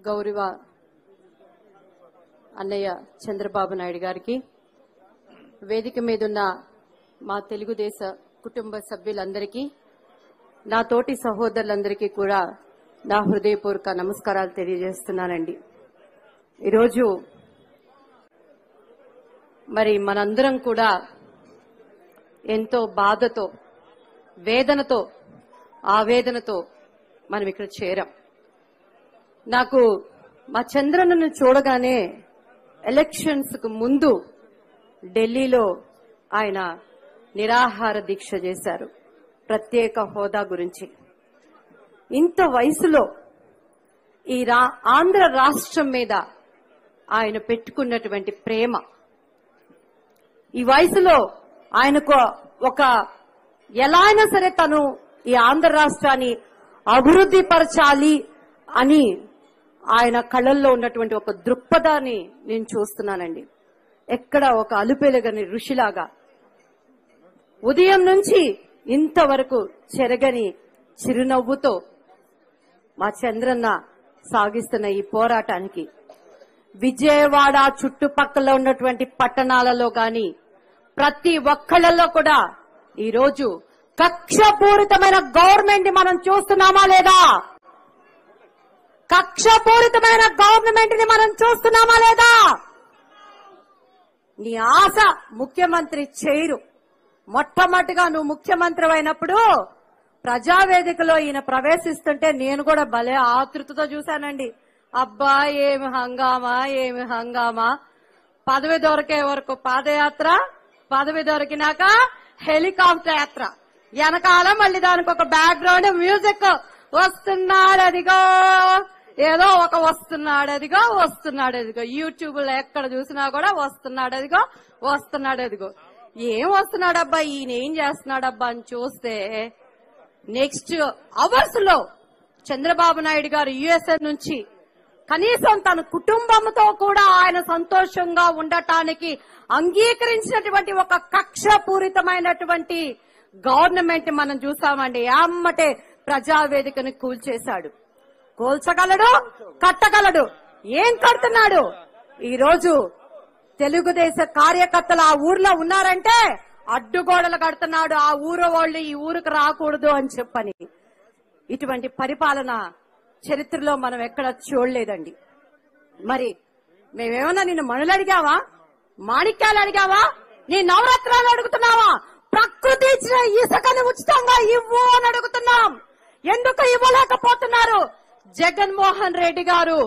గౌరవ అన్నయ్య చంద్రబాబు నాయుడు గారికి, వేదిక మీదున్న మా తెలుగుదేశ కుటుంబ సభ్యులందరికీ, నా తోటి సహోదరులందరికీ కూడా నా హృదయపూర్వక నమస్కారాలు తెలియజేస్తున్నానండి. ఈరోజు మరి మనందరం కూడా ఎంతో బాధతో, వేదనతో, ఆవేదనతో మనం ఇక్కడ చేరాం. నాకు మా చంద్రన్నను చూడగానే ఎలక్షన్స్ కు ముందు ఢిల్లీలో ఆయన నిరాహార దీక్ష చేశారు ప్రత్యేక హోదా గురించి. ఇంత వయసులో ఈ ఆంధ్ర రాష్ట్రం మీద ఆయన పెట్టుకున్నటువంటి ప్రేమ, ఈ వయసులో ఆయనకు ఒక ఎలా అయినా సరే తను ఈ ఆంధ్ర రాష్ట్రాన్ని అభివృద్ధి పరచాలి అని ఆయన కళ్ళల్లో ఉన్నటువంటి ఒక దృక్పథాన్ని నేను చూస్తున్నానండి. ఎక్కడ ఒక అలుపెలగని ఋషిలాగా ఉదయం నుంచి ఇంతవరకు చెరగని చిరునవ్వుతో మా చంద్రన్న సాగిస్తున్న ఈ పోరాటానికి విజయవాడ చుట్టుపక్కల ఉన్నటువంటి పట్టణాలలో గాని ప్రతి ఒక్కళ్ళలో కూడా ఈరోజు కక్షపూరితమైన గవర్నమెంట్ ని మనం చూస్తున్నామా లేదా? కక్షపూరితమైన గవర్నమెంట్ ని మనం చూస్తున్నామా లేదా? నీ ఆశ ముఖ్యమంత్రి చేయరు. మొట్టమొదటిగా నువ్వు ముఖ్యమంత్రి అయినప్పుడు ప్రజావేదికలో ఈయన ప్రవేశిస్తుంటే నేను కూడా భలే ఆతృతతో చూశానండి. అబ్బా ఏమి హంగామా, ఏమి హంగామా. పదవి దొరికే వరకు పాదయాత్ర, పదవి దొరికినాక హెలికాప్టర్ యాత్ర, వెనకాల మళ్ళీ దానికి ఒక బ్యాక్గ్రౌండ్ మ్యూజిక్ వస్తున్నాడు అదిగో, ఏదో ఒక వస్తున్నాడు అదిగో, వస్తున్నాడు అదిగో. యూట్యూబ్ లో ఎక్కడ చూసినా కూడా వస్తున్నాడు అదిగో, వస్తున్నాడు అదిగో. ఏం వస్తున్నాడబ్బా, ఈయన ఏం చేస్తున్నాడబ్బా అని చూస్తే నెక్స్ట్ అవర్స్ లో చంద్రబాబు నాయుడు గారు యుఎస్ఏ నుంచి కనీసం తన కుటుంబంతో కూడా ఆయన సంతోషంగా ఉండటానికి అంగీకరించినటువంటి ఒక కక్షపూరితమైనటువంటి గవర్నమెంట్ మనం చూసామండి. అమ్మటే ప్రజావేదికను కూల్చేశాడు. కూల్చగలడు, కట్టగలడు. ఏం కడుతున్నాడు? ఈ రోజు తెలుగుదేశ కార్యకర్తలు ఆ ఊర్లో ఉన్నారంటే అడ్డుగోడలు కడుతున్నాడు. ఆ ఊరు వాళ్ళు ఈ ఊరికి రాకూడదు అని చెప్పని. ఇటువంటి పరిపాలన చరిత్రలో మనం ఎక్కడ చూడలేదండి. మరి మేమేమన్నా నిన్ను మనులు అడిగావా? మాణిక్యాలు అడిగావా? నీ నవరత్నాలు అడుగుతున్నావా? ప్రకృతి ఇచ్చిన ఇసుకని ఉచితంగా ఇవ్వు అని అడుగుతున్నాం. ఎందుకు ఇవ్వలేకపోతున్నారు? జగన్మోహన్ రెడ్డి గారు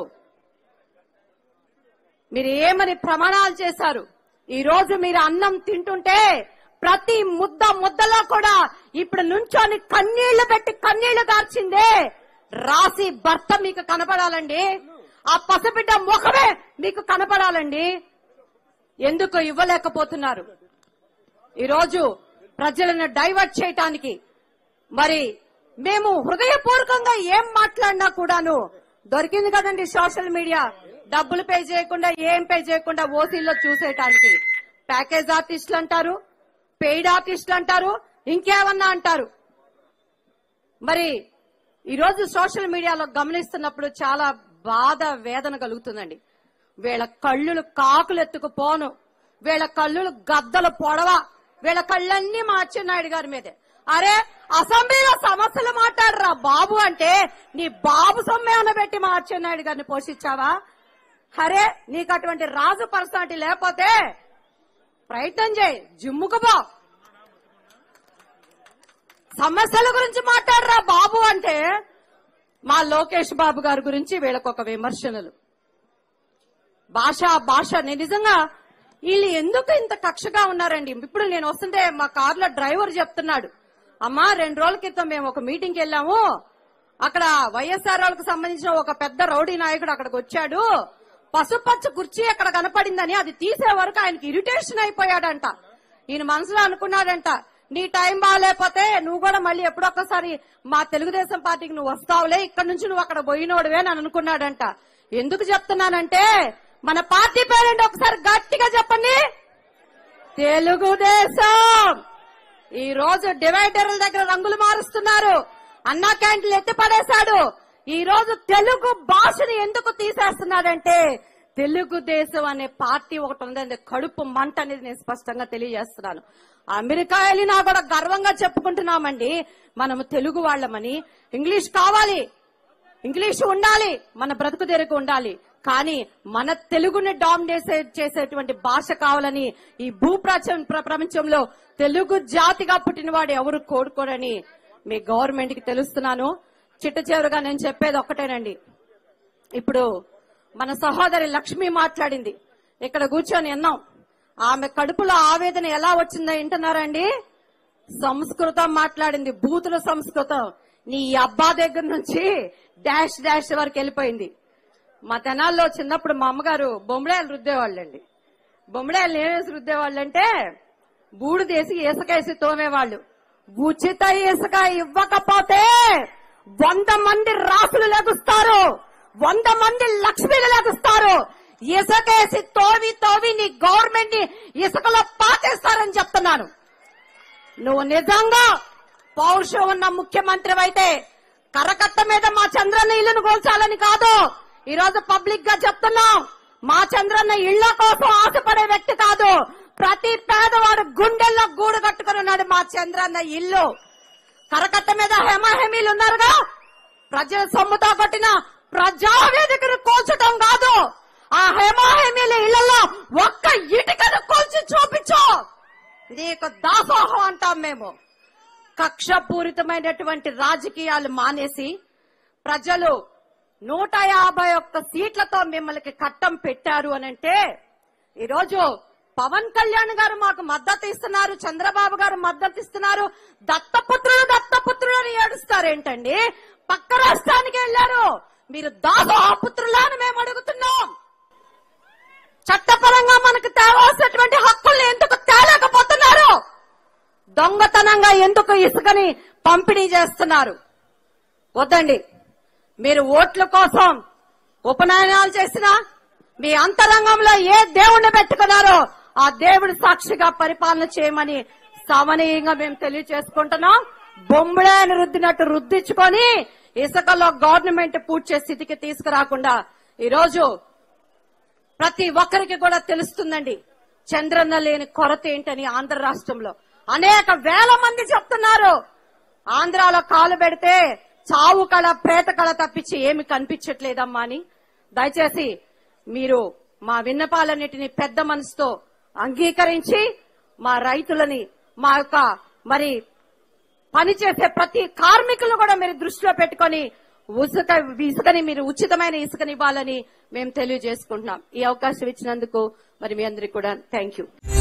మీరు ఏమని ప్రమాణాలు చేశారు? ఈ రోజు మీరు అన్నం తింటుంటే ప్రతి ముద్దలో కూడా ఇప్పుడు నుంచోని కన్నీళ్లు పెట్టి కన్నీళ్లు గార్చిందే రాసి భర్త మీకు కనపడాలండి. ఆ పసిబిడ్డ ముఖమే మీకు కనపడాలండి. ఎందుకు ఇవ్వలేకపోతున్నారు? ఈరోజు ప్రజలను డైవర్ట్ చేయటానికి మరి మేము హృదయపూర్వకంగా ఏం మాట్లాడినా కూడాను దొరికింది కదండి సోషల్ మీడియా. డబ్బులు పే చేయకుండా, ఏం పే చేయకుండా ఓసీల్లో చూసేయటానికి ప్యాకేజ్ ఆర్టిస్టులు అంటారు, పెయిడ్ ఆర్టిస్టులు అంటారు, ఇంకేమన్నా అంటారు. మరి ఈరోజు సోషల్ మీడియాలో గమనిస్తున్నప్పుడు చాలా బాధ, వేదన కలుగుతుందండి. వీళ్ళ కళ్ళులు కాకులు ఎత్తుకుపోను, వీళ్ళ కళ్ళులు గద్దలు పొడవ, వీళ్ళ కళ్ళన్నీ మా అచ్చెన్నాయుడు గారి మీదే. అరే అసెంబ్లీలో సమస్యలు మాట్లాడరా బాబు అంటే నీ బాబు సొమ్మేమన్న పెట్టి మా అచ్చెన్నాయుడు గారిని పోషించావా? అరే నీకు అటువంటి రాజు పర్సనాలిటీ లేకపోతే ప్రయత్నం చేయి, జిమ్ముకు పో. సమస్యల గురించి మాట్లాడరా బాబు అంటే మా లోకేష్ బాబు గారి గురించి వీళ్ళకొక విమర్శనలు. భాష నేను నిజంగా వీళ్ళు ఎందుకు ఇంత కక్షగా ఉన్నారండి? ఇప్పుడు నేను వస్తుంటే మా కార్లో డ్రైవర్ చెప్తున్నాడు, అమ్మా 2 రోజుల క్రితం మేము ఒక మీటింగ్ కి వెళ్ళాము, అక్కడ వైఎస్ఆర్ వాళ్ళకి సంబంధించిన ఒక పెద్ద రౌడీ నాయకుడు అక్కడికి వచ్చాడు, పసుపచ్చ కుర్చీ అక్కడ కనపడిందని అది తీసే వరకు ఆయనకి ఇరిటేషన్ అయిపోయాడంట. ఈయన మనసులో అనుకున్నాడంట, నీ టైం బాగాలేకపోతే నువ్వు కూడా మళ్ళీ ఎప్పుడొక్కసారి మా తెలుగుదేశం పార్టీకి నువ్వు వస్తావులే, ఇక్కడ నుంచి నువ్వు అక్కడ పోయినోడువే అని అనుకున్నాడంట. ఎందుకు చెప్తున్నానంటే మన పార్టీ పేరేంటి ఒకసారి గట్టిగా చెప్పండి. తెలుగుదేశం. ఈ రోజు డివైడర్ల దగ్గర రంగులు మారుస్తున్నారు, అన్నా క్యాంటీన్లు ఎత్తి పడేశాడు. ఈ రోజు తెలుగు భాషని ఎందుకు తీసేస్తున్నారంటే తెలుగుదేశం అనే పార్టీ ఒకటి ఉందండి, కడుపు మంట అనేది నేను స్పష్టంగా తెలియజేస్తున్నాను. అమెరికా వెళ్ళినా కూడా గర్వంగా చెప్పుకుంటున్నామండి మనము తెలుగు వాళ్ళమని. ఇంగ్లీష్ కావాలి, ఇంగ్లీష్ ఉండాలి, మన బ్రతుకు తెరుగు ఉండాలి, కానీ మన తెలుగుని డామినేట్ చేసేటువంటి భాష కావాలని ఈ ప్రపంచంలో తెలుగు జాతిగా పుట్టినవాడు ఎవరు కోరుకోరని మీ గవర్నమెంట్ కి తెలుస్తున్నాను. చిట్ట చివరిగా నేను చెప్పేది ఒక్కటేనండి. ఇప్పుడు మన సహోదరి లక్ష్మి మాట్లాడింది, ఇక్కడ కూర్చొని విన్నాం. ఆమె కడుపులో ఆవేదన ఎలా వచ్చిందో వింటున్నారండి. సంస్కృతం మాట్లాడింది, బూతుల సంస్కృతం. నీ అబ్బా దగ్గర నుంచి డాష్ డాష్ వరకు వెళ్ళిపోయింది. మా తెనాల్లో చిన్నప్పుడు మా అమ్మగారు బొమ్మడాయలు రుద్దేవాళ్ళండి. బొమ్మడాయలు ఏమేసి రుద్దేవాళ్ళంటే బూడిదేసి ఇసుకేసి తోమేవాళ్ళు. ఉచిత ఇసుక ఇవ్వకపోతే 100 మంది రాసులు లెగుస్తారు, 100 మంది లక్ష్మీలు లెగుస్తారు. ఇసుకేసి తోవి నీ గవర్నమెంట్ ని ఇసుకలో పాతేస్తారని చెప్తున్నాను. నువ్వు నిజంగా పౌరుషం ఉన్న ముఖ్యమంత్రి అయితే కరకట్ట మీద మా చంద్రన్న ఇల్లును కూల్చాలని కాదు. ఈ రోజు పబ్లిక్ గా చెప్తున్నాం, మా చంద్రన్న ఇళ్ల కోసం ఆశపడే వ్యక్తి కాదు. ప్రతి పేదవాడు గుండెల్లో గూడు కట్టుకుని ఉన్నాడు మా చంద్రన్న ఇల్లు. కరకట్ట మీద హేమాహేమీలు ఉన్నారుగా, ప్రజల సొమ్ముతో కొట్టిన ప్రజావేదికను కూల్చడం కాదు. ఆ హేమాహేమీల ఇళ్లలో ఒక్క ఇటుకను కూల్చి చూపించు, నీకు దాసోహం అంటాం మేము. కక్షపూరితమైనటువంటి రాజకీయాలు మానేసి ప్రజలు 151 సీట్లతో మిమ్మల్ని కట్టం పెట్టారు అనంటే ఈరోజు పవన్ కళ్యాణ్ గారు మాకు మద్దతు ఇస్తున్నారు, చంద్రబాబు గారు మద్దతు ఇస్తున్నారు. దత్తపుత్రులు అని ఏడుస్తారేంటండి? పక్క రాష్ట్రానికి వెళ్లారు, మీరు దాసోహపుత్రులా అని మేము అడుగుతున్నాం. చట్టపరంగా మనకు తేవాల్సినటువంటి హక్కుల్ని ఎందుకు తేలేకపోతున్నారు? దొంగతనంగా ఎందుకు ఇసుకని పంపిణీ చేస్తున్నారు? వద్దండి, మీరు ఓట్ల కోసం ఉపనయనాలు చేసినా మీ అంతరంగంలో ఏ దేవుణ్ణి పెట్టుకున్నారో ఆ దేవుడి సాక్షిగా పరిపాలన చేయమని సమనీయంగా మేము తెలియజేసుకుంటున్నాం. బొంబుడాయను రుద్దినట్టు రుద్దించుకొని ఇసుకలో గవర్నమెంట్ పూడ్చే స్థితికి తీసుకురాకుండా ఈరోజు ప్రతి ఒక్కరికి కూడా తెలుస్తుందండి చంద్రన్న లేని కొరత ఏంటని. ఆంధ్ర రాష్ట్రంలో అనేక వేల మంది చెప్తున్నారు, ఆంధ్రాలో కాలు పెడితే చావు కళ ప్రేత కళ తప్పించి ఏమి కనిపించట్లేదమ్మా అని. దయచేసి మీరు మా విన్నపాలన్నిటిని పెద్ద మనసుతో అంగీకరించి మా రైతులని, మా యొక్క మరి పనిచేసే ప్రతి కార్మికులను కూడా మీరు దృష్టిలో పెట్టుకొని ఇసుకని మీరు ఉచితమైన ఇసుకని ఇవ్వాలని మేము తెలియజేసుకుంటున్నాం. ఈ అవకాశం ఇచ్చినందుకు మరి మీ అందరికీ కూడా థ్యాంక్ యూ.